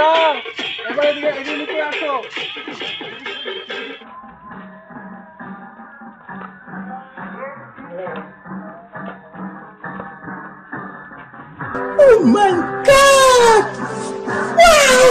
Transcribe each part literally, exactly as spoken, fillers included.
বন্ধুরা এবার এদিকে এদিকে আসো। Oh my God! Wow!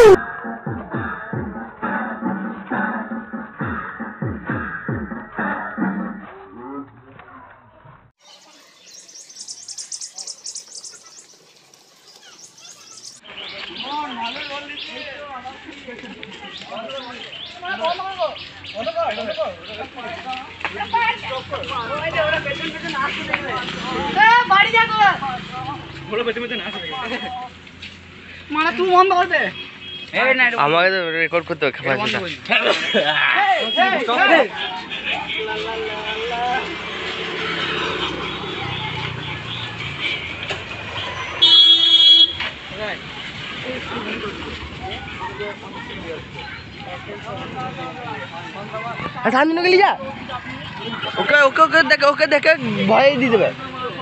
আমাকে তো রেকর্ড করতে হবে। সামনে গেলি যা, ওকে ওকে ওকে দেখে ওকে দেখে ভয় দিয়ে দেবে।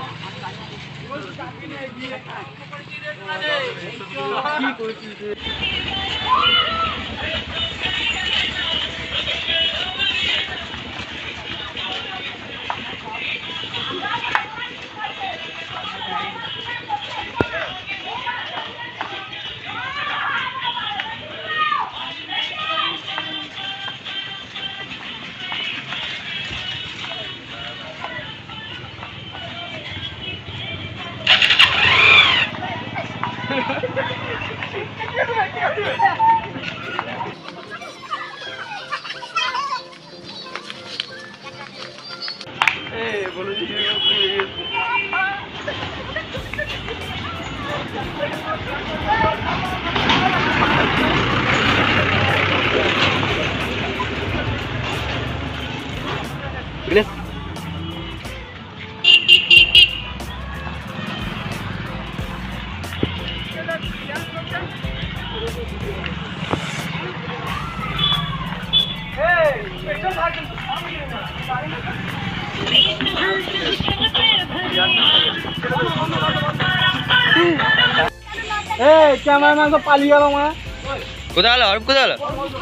ক্যামেরাম্যান তো পালিয়ে গেল। মা কোথায় হলো? অরূপ কোথায় হলো?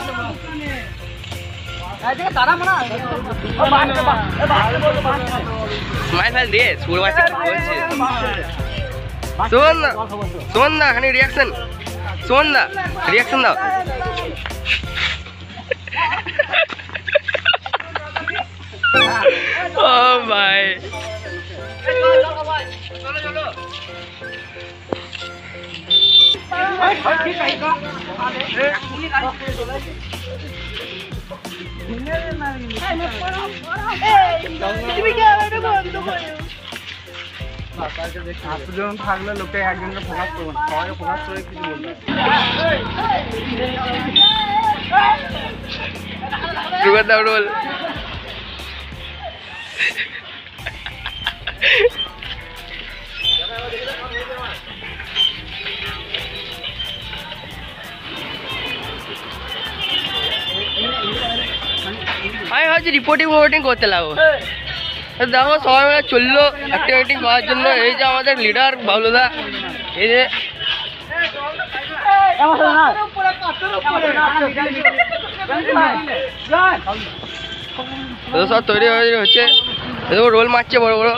স্মাইল ফাইল দিয়ে সুর বাচ্চা বলছে। শোন না শোন না খানি রিয়াকশন শোন না রিয়াকশন দাও। ও ভাই এতজন থাকলে লোকে একজনকে ফোকাস করবো না, সবাইকে ফোকাস করে কিছু বলবে। রোল আমি ভাবছি রিপোর্টিং ফোর্টিং করতে লাগবো। দেখো সবাই মিলে চললো অ্যাক্টিং অ্যাক্টিং করার জন্য। এই যে আমাদের লিডার বাবলুদা, এই যে সব তৈরি হচ্ছে, রোল মারছে বড় বড়।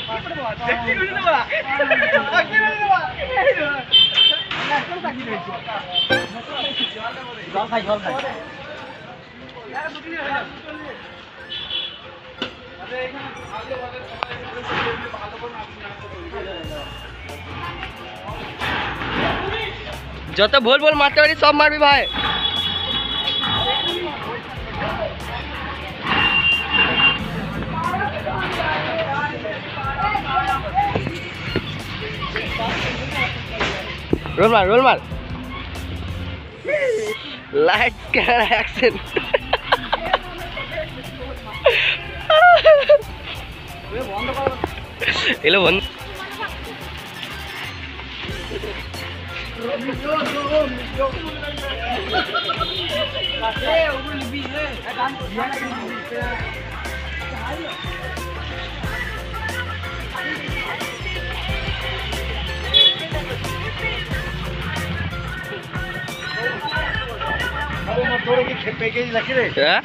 যত ভুল ভুল মারতে পারি সব মারবি ভাই। रोल मार रोल मार लाइट कैमरा एक्शन এলো বন্ধ হ্যাঁ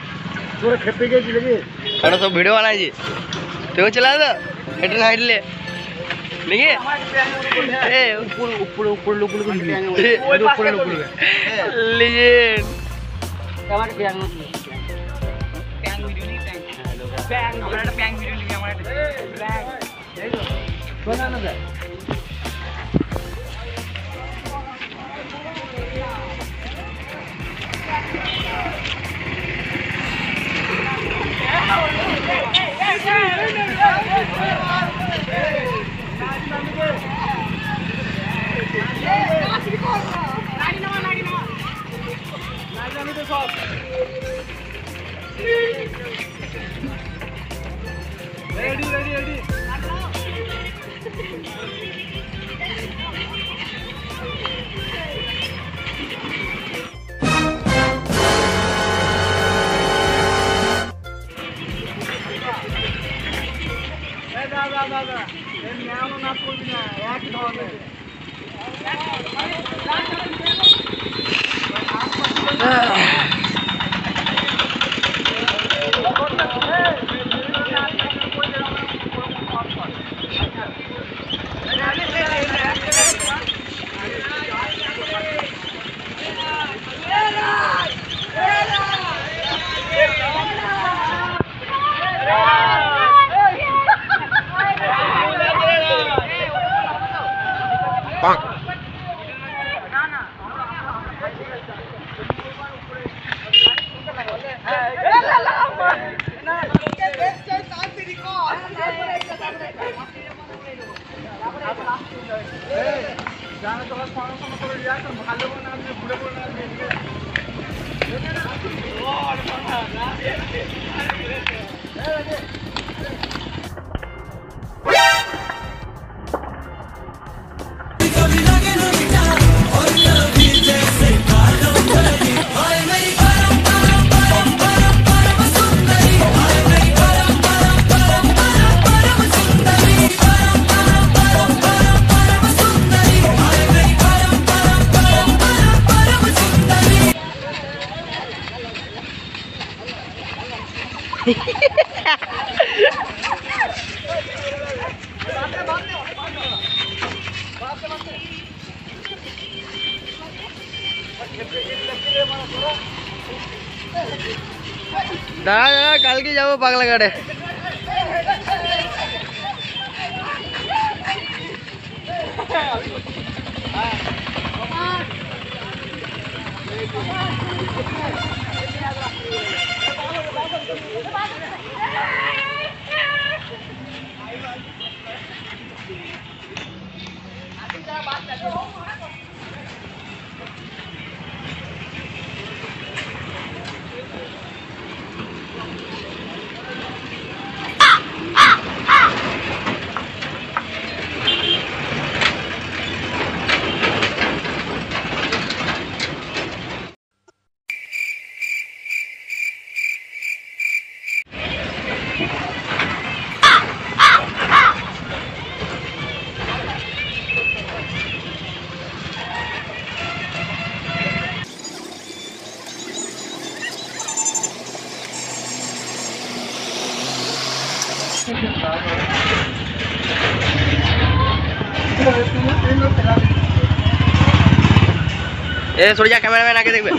ওটা সব ভিডিও বানাইছি তুইও চলে আসো হেঁটে না হাঁটলে নাকি এ উপর উপরে উপরে লোক উপরে লোক লিজেন আমার ব্যাং ব্যাং ভিডিও নি ব্যাং আমরা একটা ব্যাং ভিডিও নি আমরা একটা ব্যাং এই তো শোনা না যায় Ready, ready, ready. দাদা দাদা এই নিয়ম না করবি না এক ধরনের জানা তোমার পড়াশোনা করে যা তো ভালো না আমি ঘুরে ঘুরে না দেখে ও আর না না দাঁড়া দাঁড়া কালকে যাবো পাগলাঘাটে ए सर जा कैमरामैन आके देखबे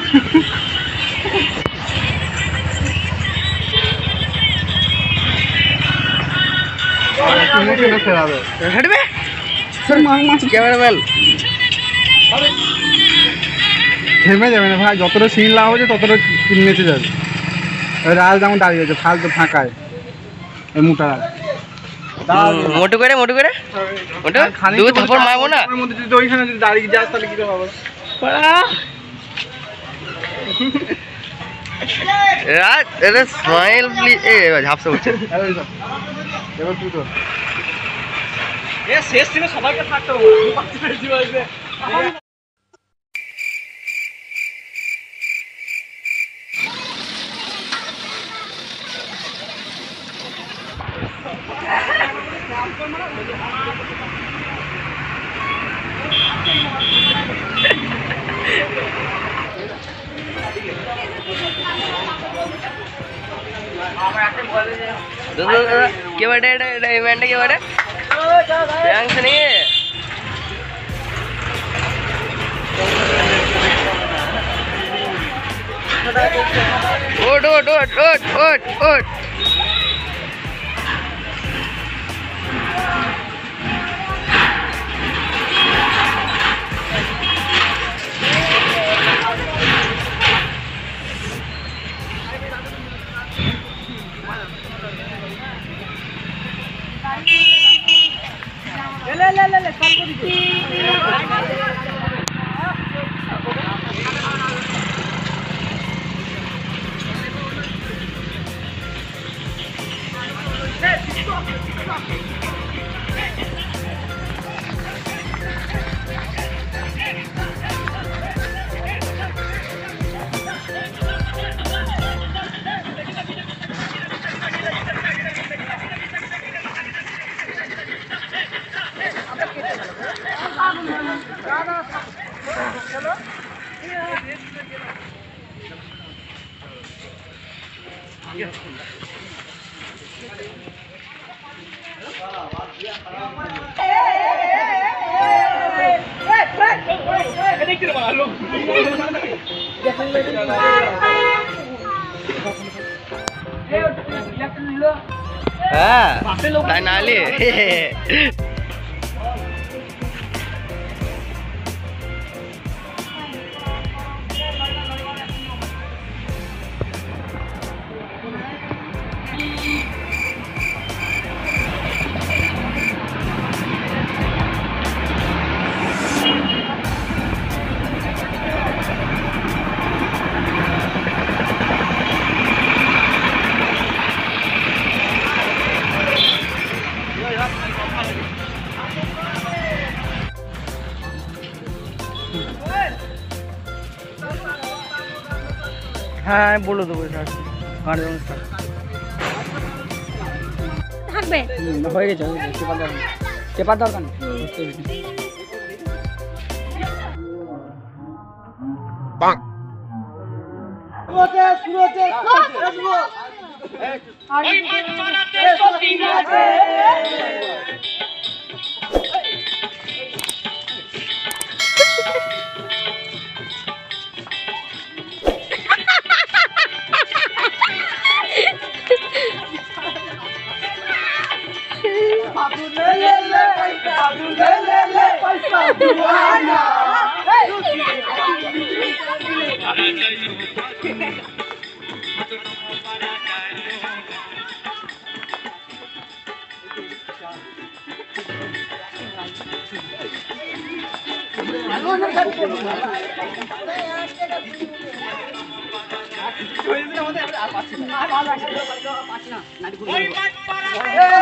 हटबे सर मांग मांग कैमरामैन থেমে যাবে না ভাই যতটা সিন লাভ হচ্ছে ততটা নেচে যাবে রাজ যেমন দাঁড়িয়ে আছে ফালতু ফাঁকায় এই মোটা মোটু করে মোটু করে মোটু দুই থাপড় মারবো না ওর মধ্যে যদি ওইখানে যদি দাঁড়িয়ে যাস তাহলে কি হবে রাজ এটা স্মাইল প্লিজ এ ঝাপসা হচ্ছে এবার তুই তো এ শেষ সিনে সবাইকে থাকতে হবে পাঁচটা বেশি বাজবে কে বটে এটা এটা এই ব্যান্ডটা কে বটে ব্যাংস নাকি ওট ওট ওট ওট ওট ওট হ্যাঁ তাই নালে হ্যাঁ বলে দেবো স্যার গানের অনুষ্ঠান থাকবে হয়ে গেছে চেপার দরকার চেপার দরকার আমাদের